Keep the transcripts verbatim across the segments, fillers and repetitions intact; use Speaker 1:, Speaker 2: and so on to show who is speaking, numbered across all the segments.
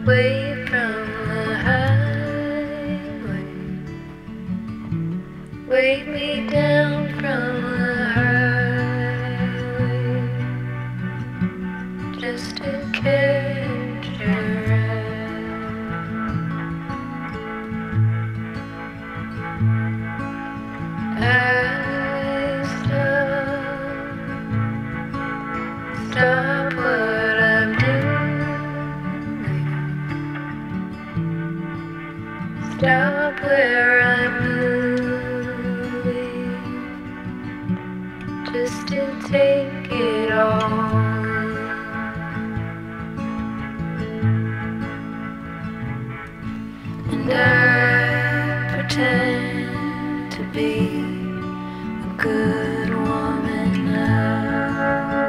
Speaker 1: away from the highway. Weigh me down from the highway, just to catch your eye. I stop, stop what I'm doing, stop where I'm moving, just to take it all. And I pretend to be a good woman now,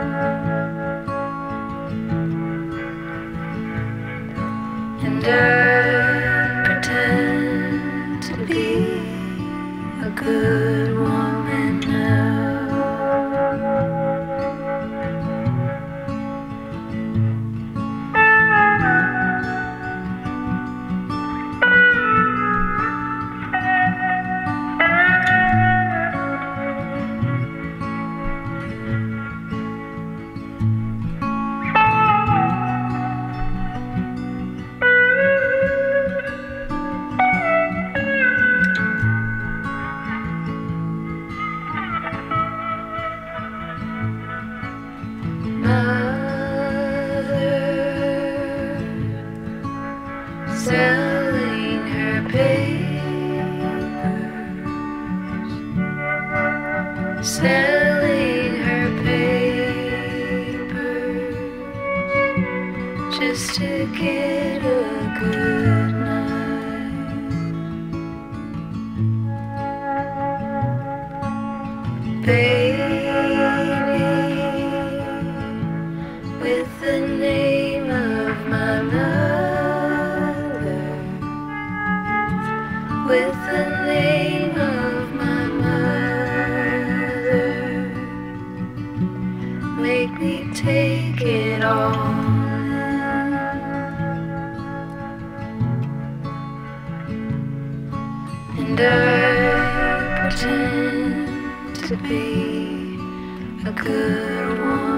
Speaker 1: and I pretend to be a good woman now. Selling her papers, selling her papers, just to get a good night. Baby, with the name of my mother, with the name of my mother, make me take it all. And I pretend to be a good one.